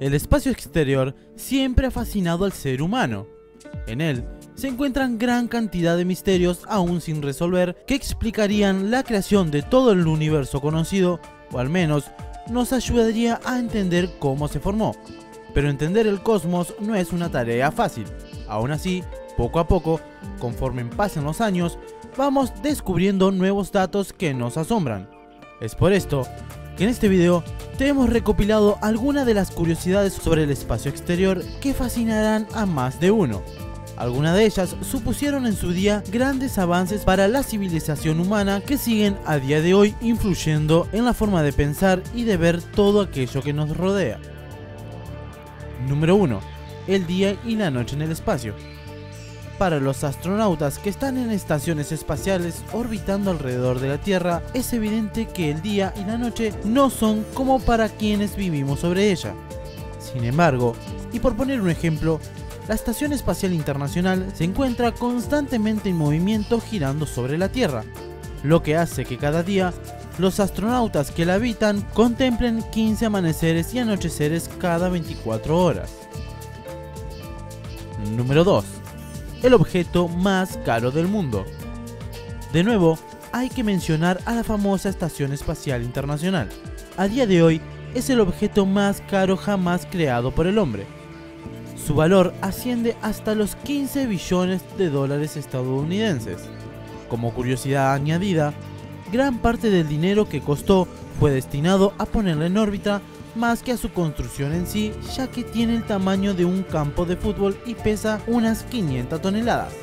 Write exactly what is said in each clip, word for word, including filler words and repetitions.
El espacio exterior siempre ha fascinado al ser humano. En él se encuentran gran cantidad de misterios aún sin resolver que explicarían la creación de todo el universo conocido, o al menos nos ayudaría a entender cómo se formó. Pero entender el cosmos no es una tarea fácil. Aún así, poco a poco, conforme pasen los años, vamos descubriendo nuevos datos que nos asombran. Es por esto que en este video te hemos recopilado algunas de las curiosidades sobre el espacio exterior que fascinarán a más de uno. Algunas de ellas supusieron en su día grandes avances para la civilización humana que siguen a día de hoy influyendo en la forma de pensar y de ver todo aquello que nos rodea. Número uno. El día y la noche en el espacio. Para los astronautas que están en estaciones espaciales orbitando alrededor de la Tierra, es evidente que el día y la noche no son como para quienes vivimos sobre ella. Sin embargo, y por poner un ejemplo, la Estación Espacial Internacional se encuentra constantemente en movimiento girando sobre la Tierra, lo que hace que cada día los astronautas que la habitan contemplen quince amaneceres y anocheceres cada veinticuatro horas. Número dos. El objeto más caro del mundo. De nuevo, hay que mencionar a la famosa Estación Espacial Internacional. A día de hoy, es el objeto más caro jamás creado por el hombre. Su valor asciende hasta los quince billones de dólares estadounidenses. Como curiosidad añadida, gran parte del dinero que costó fue destinado a ponerla en órbita más que a su construcción en sí, ya que tiene el tamaño de un campo de fútbol y pesa unas quinientas toneladas.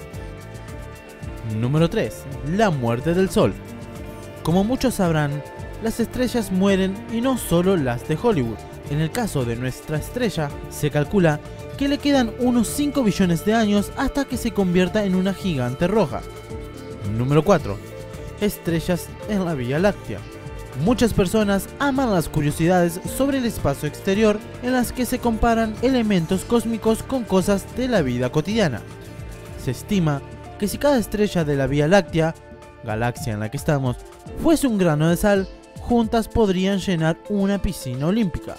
Número tres. La muerte del Sol. Como muchos sabrán, las estrellas mueren y no solo las de Hollywood. En el caso de nuestra estrella, se calcula que le quedan unos cinco billones de años hasta que se convierta en una gigante roja. Número cuatro. Estrellas en la Vía Láctea. Muchas personas aman las curiosidades sobre el espacio exterior en las que se comparan elementos cósmicos con cosas de la vida cotidiana. Se estima que si cada estrella de la Vía Láctea, galaxia en la que estamos, fuese un grano de sal, juntas podrían llenar una piscina olímpica.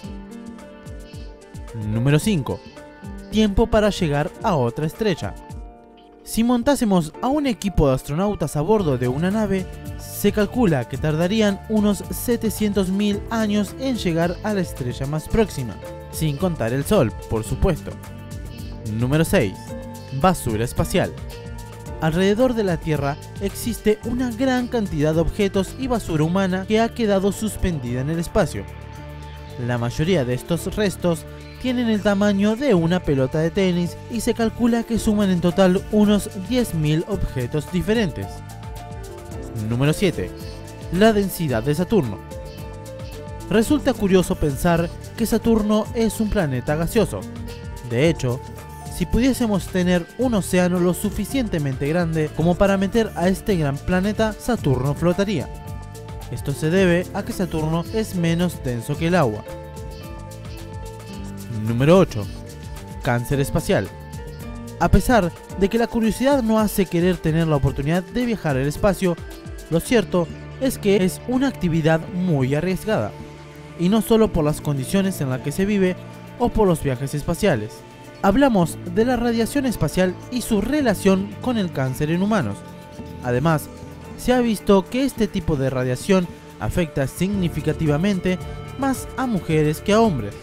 Número cinco. Tiempo para llegar a otra estrella. Si montásemos a un equipo de astronautas a bordo de una nave, se calcula que tardarían unos setecientos mil años en llegar a la estrella más próxima, sin contar el Sol, por supuesto. Número seis. Basura espacial. Alrededor de la Tierra existe una gran cantidad de objetos y basura humana que ha quedado suspendida en el espacio. La mayoría de estos restos tienen el tamaño de una pelota de tenis y se calcula que suman en total unos diez mil objetos diferentes. Número siete. La densidad de Saturno. Resulta curioso pensar que Saturno es un planeta gaseoso. De hecho, si pudiésemos tener un océano lo suficientemente grande como para meter a este gran planeta, Saturno flotaría. Esto se debe a que Saturno es menos denso que el agua. Número ocho. Cáncer espacial. A pesar de que la curiosidad no hace querer tener la oportunidad de viajar al espacio, lo cierto es que es una actividad muy arriesgada, y no solo por las condiciones en las que se vive o por los viajes espaciales. Hablamos de la radiación espacial y su relación con el cáncer en humanos. Además, se ha visto que este tipo de radiación afecta significativamente más a mujeres que a hombres.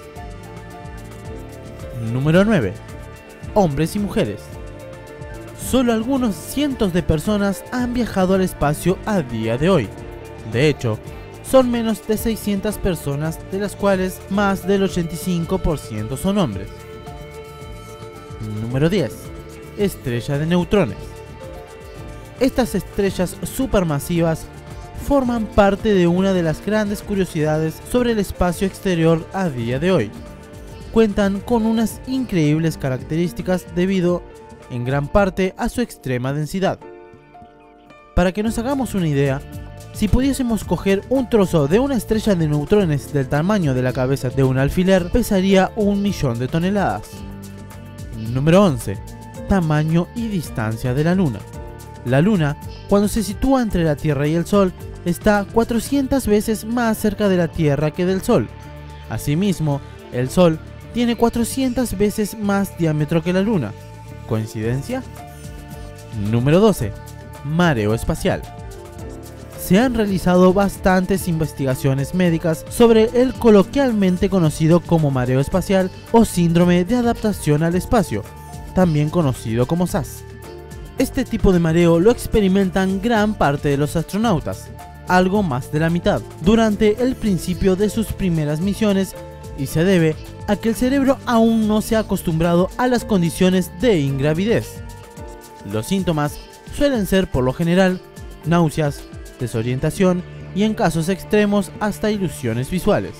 Número nueve. Hombres y mujeres. Solo algunos cientos de personas han viajado al espacio a día de hoy. De hecho, son menos de seiscientas personas, de las cuales más del ochenta y cinco por ciento son hombres. Número diez. Estrella de neutrones. Estas estrellas supermasivas forman parte de una de las grandes curiosidades sobre el espacio exterior a día de hoy. Cuentan con unas increíbles características debido, en gran parte, a su extrema densidad. Para que nos hagamos una idea, si pudiésemos coger un trozo de una estrella de neutrones del tamaño de la cabeza de un alfiler, pesaría un millón de toneladas. Número once. Tamaño y distancia de la Luna. La Luna, cuando se sitúa entre la Tierra y el Sol, está cuatrocientas veces más cerca de la Tierra que del Sol. Asimismo, el Sol tiene cuatrocientas veces más diámetro que la Luna. ¿Coincidencia? Número doce. Mareo espacial. Se han realizado bastantes investigaciones médicas sobre el coloquialmente conocido como mareo espacial o síndrome de adaptación al espacio, también conocido como S A S. Este tipo de mareo lo experimentan gran parte de los astronautas, algo más de la mitad, durante el principio de sus primeras misiones, y se debe a que el cerebro aún no se ha acostumbrado a las condiciones de ingravidez. Los síntomas suelen ser por lo general náuseas, desorientación y en casos extremos hasta ilusiones visuales.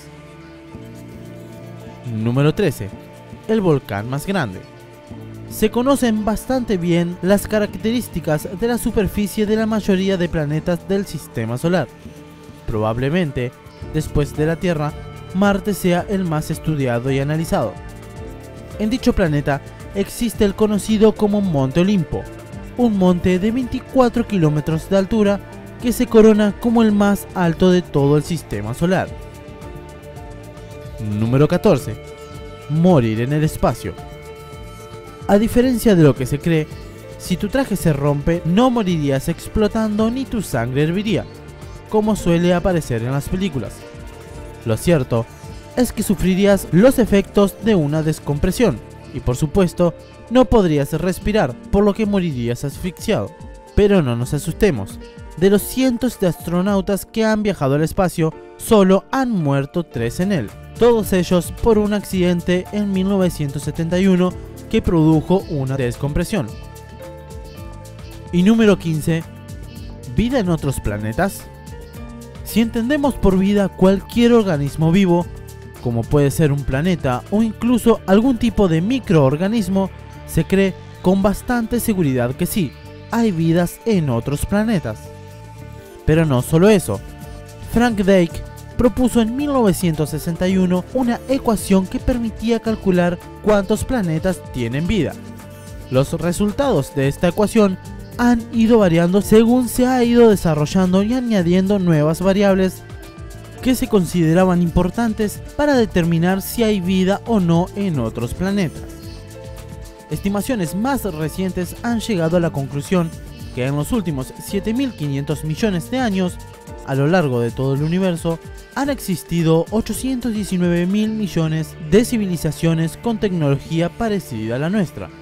Número trece. El volcán más grande. Se conocen bastante bien las características de la superficie de la mayoría de planetas del sistema solar. Probablemente, después de la Tierra, Marte sea el más estudiado y analizado. En dicho planeta existe el conocido como Monte Olimpo, un monte de veinticuatro kilómetros de altura que se corona como el más alto de todo el sistema solar. Número catorce. Morir en el espacio. A diferencia de lo que se cree, si tu traje se rompe, no morirías explotando ni tu sangre herviría, como suele aparecer en las películas. Lo cierto es que sufrirías los efectos de una descompresión y, por supuesto, no podrías respirar, por lo que morirías asfixiado. Pero no nos asustemos. De los cientos de astronautas que han viajado al espacio, solo han muerto tres en él, todos ellos por un accidente en mil novecientos setenta y uno que produjo una descompresión. Y número quince. ¿Vida en otros planetas? Si entendemos por vida cualquier organismo vivo, como puede ser un planeta o incluso algún tipo de microorganismo, se cree con bastante seguridad que sí, hay vidas en otros planetas. Pero no solo eso. Frank Drake propuso en mil novecientos sesenta y uno una ecuación que permitía calcular cuántos planetas tienen vida. Los resultados de esta ecuación han ido variando según se ha ido desarrollando y añadiendo nuevas variables que se consideraban importantes para determinar si hay vida o no en otros planetas. Estimaciones más recientes han llegado a la conclusión que en los últimos siete mil quinientos millones de años, a lo largo de todo el universo, han existido ochocientos diecinueve mil millones de civilizaciones con tecnología parecida a la nuestra.